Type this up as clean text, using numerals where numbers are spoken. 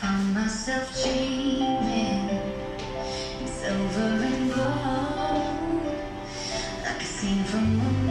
Found myself dreaming in silver and gold, like a scene from a